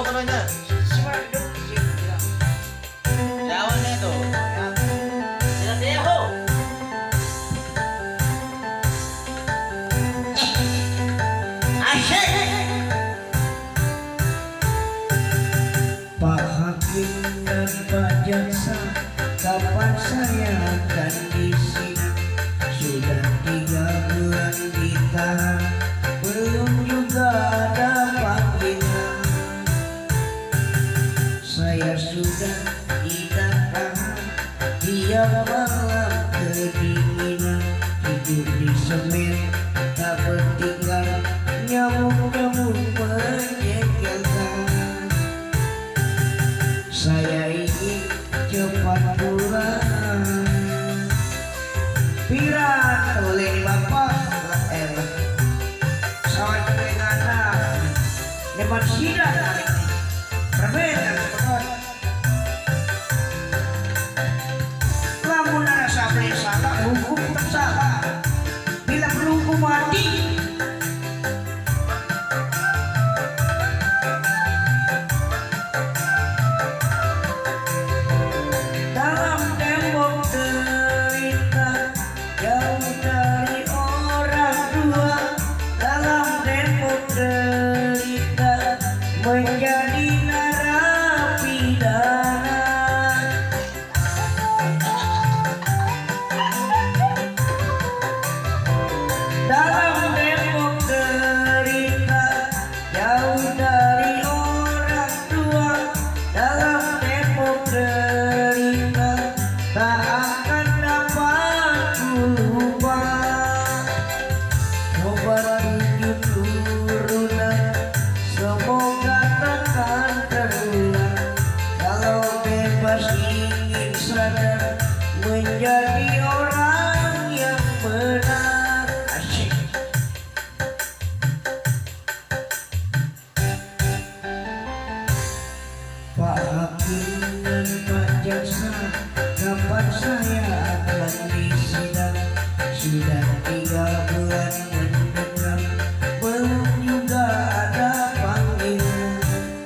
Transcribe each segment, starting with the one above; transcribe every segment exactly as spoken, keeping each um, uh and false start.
kononya. Jauh nih tuh. Tidak deho. Asyik. Pak Hakim dan Pak Jaksa, kapan saya akan disidang? Sudah tiga bulan ditahan, belum juga ada panggilan. Saya sudah tidak tahan, tiap malam kedinginan, tidur di semen tak bertinggal, nyamuk-nyamuk menjengkelkan. Saya ingin cepat pulang. Piran oleh bapak elah sawat dengan anak depan sidang hari ini berbeda seperti lamun ada sampai salah hukum tak salah bila perlu hukum mati. Menjadi narapidana dalam depok derita, jauh dari orang tua. Dalam depok derita, tak akan dapat lupa. Obat tujuh turunan semoga takkan terulang. Kalau bebas ingin sadar menjadi orang yang benar. Asyik. Pak Hakim dan Pak Jaksa, kapan saya akan disidang? Sudah tiga bulan mendengar, belum juga ada panggilan.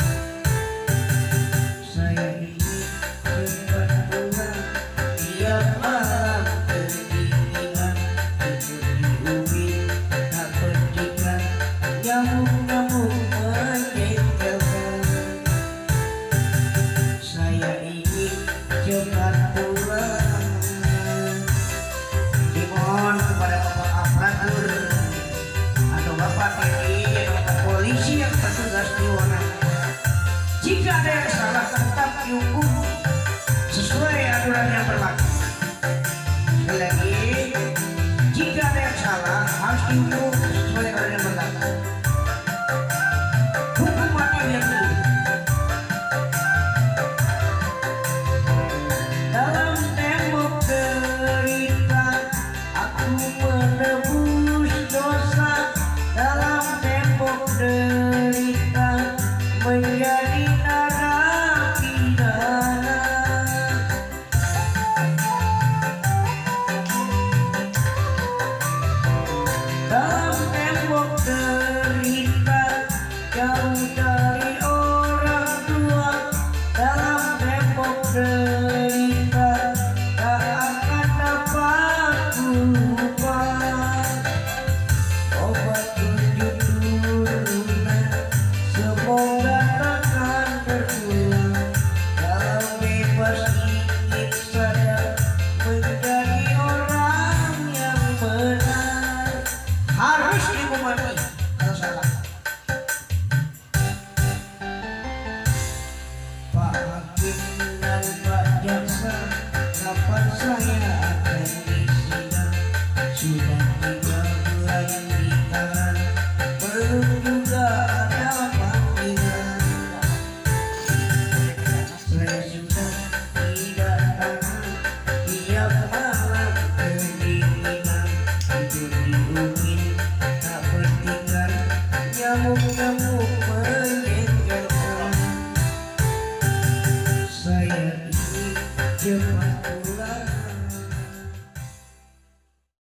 Saya ingin cepat pulang, tiap malam kedinginan, tidur di ubin tak percikan, nyamuk-nyamuk menjengkelkan. Saya ingin cepat pulang. Dimohon kepada Bapak Aparatur atau Bapak T N I dan Bapak Polisi yang bertugas di Wana, jika ada yang salah tetap dihukum sesuai aturan yang berlaku. Sekali lagi, jika ada yang salah harus dihukum sesuai aturan yang berlaku. Hukum mati yang dulu. Dalam tembok derita, aku menebus dosa. Dalam tembok derita, menjadi narapidana. Dalam tembok derita, jauh dari orang tua. Dalam tembok derita, tak akan dapat lupa. Obat tujuh turunan semoga takkan terulang. Kalau bebas ingin sadar menjadi orang yang benar, harus dihukum mati kalau salah. Pak Hakim dan Pak Jaksa, kapan saya akan disidang? Sudah tiga bulan ditahan, belum juga ada panggilan. Saya sudah tidak tahan, tiap malam kedinginan, tidur di ubin tak bertinggal, nyamuk-nyamuk menjengkelkan. Saya ingin cepat